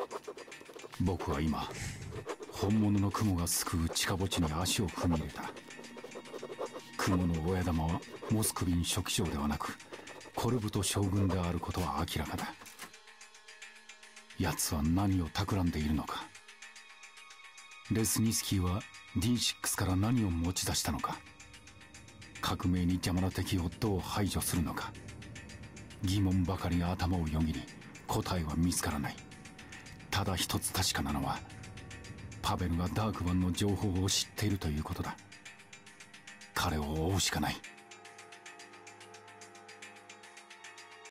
僕は今本物の雲が救う地下墓地に足を踏み入れた。雲の親玉はモスクビン書記長ではなくコルブト将軍であることは明らかだ。奴は何を企んでいるのか。レスニスキーは D6 から何を持ち出したのか。革命に邪魔な敵をどう排除するのか。疑問ばかりが頭をよぎり、答えは見つからない。ただ一つ確かなのは、パベルがダークマンの情報を知っているということだ。彼を追うしかない。